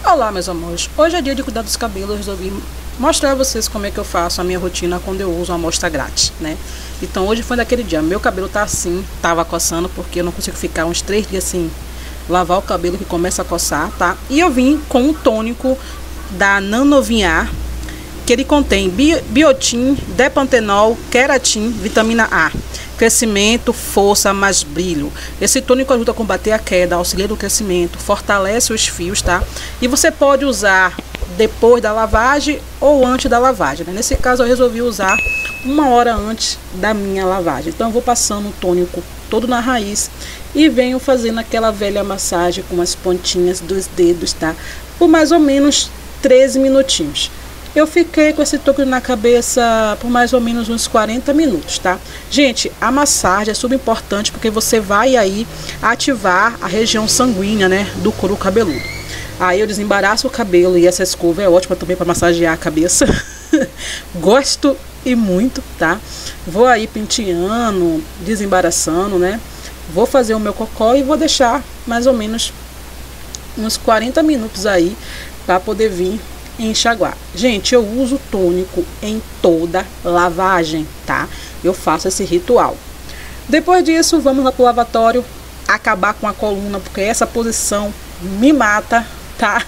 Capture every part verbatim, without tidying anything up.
Olá, meus amores, hoje é dia de cuidar dos cabelos. Eu resolvi mostrar a vocês como é que eu faço a minha rotina quando eu uso uma amostra grátis, né? Então hoje foi daquele dia, meu cabelo tá assim, tava coçando porque eu não consigo ficar uns três dias assim, lavar o cabelo que começa a coçar, tá? E eu vim com um tônico da Nanovinhar, que ele contém bi biotin, depantenol, queratin, vitamina A, crescimento, força, mais brilho. Esse tônico ajuda a combater a queda, auxilia no crescimento, fortalece os fios, tá? E você pode usar depois da lavagem ou antes da lavagem, né? Nesse caso eu resolvi usar uma hora antes da minha lavagem. Então eu vou passando o tônico todo na raiz e venho fazendo aquela velha massagem com as pontinhas dos dedos, tá? Por mais ou menos treze minutinhos. Eu fiquei com esse tônico na cabeça por mais ou menos uns quarenta minutos, tá? Gente, a massagem é super importante porque você vai aí ativar a região sanguínea, né, do couro cabeludo. Aí eu desembaraço o cabelo e essa escova é ótima também para massagear a cabeça. Gosto e muito, tá? Vou aí penteando, desembaraçando, né? Vou fazer o meu cocó e vou deixar mais ou menos uns quarenta minutos aí para poder vir enxaguar. Gente, eu uso tônico em toda lavagem, tá? Eu faço esse ritual. Depois disso, vamos lá pro lavatório acabar com a coluna, porque essa posição me mata, tá?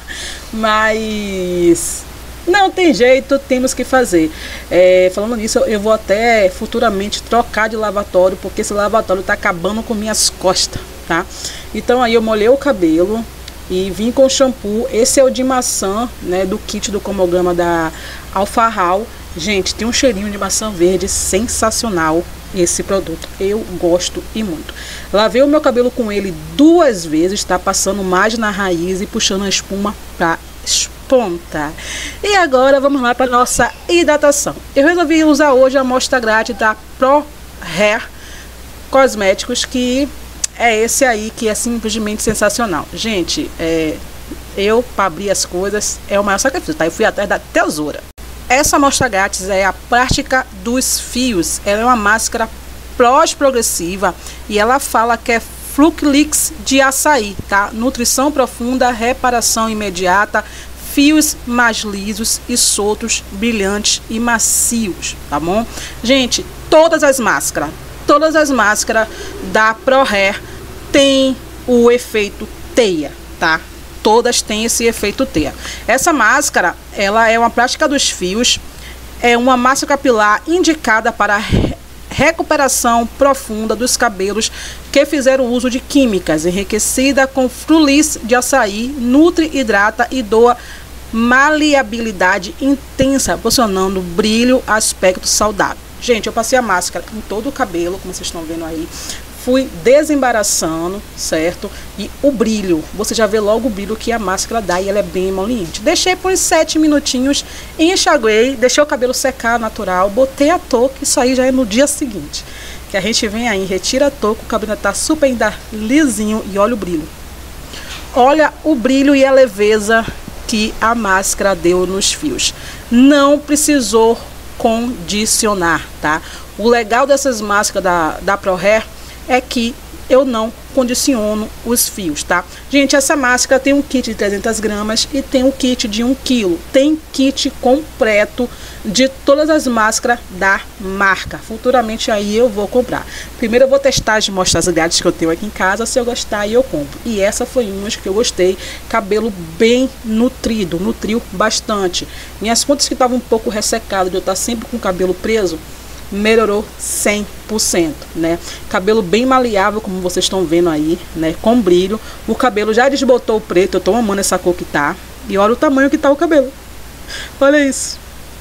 Mas não tem jeito, temos que fazer. É, falando nisso, eu vou até futuramente trocar de lavatório, porque esse lavatório tá acabando com minhas costas, tá? Então aí eu molhei o cabelo e vim com shampoo. Esse é o de maçã, né, do kit do Comograma da Alfarral. Gente, tem um cheirinho de maçã verde sensacional esse produto. Eu gosto e muito. Lavei o meu cabelo com ele duas vezes, tá? Passando mais na raiz e puxando a espuma pra esponta. E agora vamos lá para nossa hidratação. Eu resolvi usar hoje a amostra grátis da Pro Hair Cosméticos, que é esse aí que é simplesmente sensacional. Gente, é, eu para abrir as coisas é o maior sacrifício, tá? Eu fui atrás da tesoura. Essa amostra grátis é a prática dos fios. Ela é uma máscara pós-progressiva e ela fala que é Fluclix de açaí, tá? Nutrição profunda, reparação imediata, fios mais lisos e soltos, brilhantes e macios, tá bom? Gente, todas as máscaras Todas as máscaras da Pro Hair tem o efeito teia, tá? Todas têm esse efeito teia. Essa máscara, ela é uma prática dos fios, é uma máscara capilar indicada para recuperação profunda dos cabelos que fizeram uso de químicas, enriquecida com Fluclix de açaí, nutre, hidrata e doa maleabilidade intensa, proporcionando brilho, aspecto saudável. Gente, eu passei a máscara em todo o cabelo, como vocês estão vendo aí. Fui desembaraçando, certo? E o brilho, você já vê logo o brilho que a máscara dá e ela é bem emoliente. Deixei por uns sete minutinhos, enxaguei, deixei o cabelo secar natural, botei a touca, isso aí já é no dia seguinte. Que a gente vem aí, retira a touca, o cabelo tá super ainda lisinho e olha o brilho. Olha o brilho e a leveza que a máscara deu nos fios. Não precisou condicionar, tá? O legal dessas máscaras da, da Pro Hair é que eu não condiciono os fios, tá? Gente, essa máscara tem um kit de trezentas gramas e tem um kit de um quilo. Tem kit completo de todas as máscaras da marca. Futuramente aí eu vou comprar. Primeiro eu vou testar as amostras grátis que eu tenho aqui em casa. Se eu gostar, aí eu compro. E essa foi uma que eu gostei. Cabelo bem nutrido, nutriu bastante. Minhas pontas que estavam um pouco ressecadas, de eu estar sempre com o cabelo preso, melhorou cem por cento, né? Cabelo bem maleável, como vocês estão vendo aí, né? Com brilho. O cabelo já desbotou o preto, eu tô amando essa cor que tá. E olha o tamanho que tá o cabelo. Olha isso.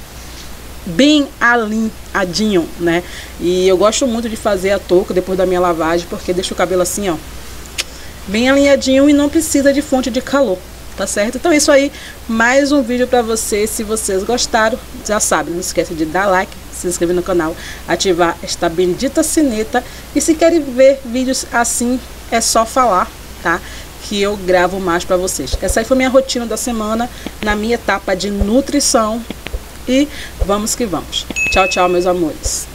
Bem alinhadinho, né? E eu gosto muito de fazer a touca depois da minha lavagem, porque deixa o cabelo assim, ó, bem alinhadinho e não precisa de fonte de calor, tá certo? Então é isso aí, mais um vídeo pra vocês. Se vocês gostaram, já sabe, não esquece de dar like, se inscrever no canal, ativar esta bendita sineta. E se querem ver vídeos assim, é só falar, tá? Que eu gravo mais pra vocês. Essa aí foi minha rotina da semana, na minha etapa de nutrição. E vamos que vamos. Tchau, tchau, meus amores.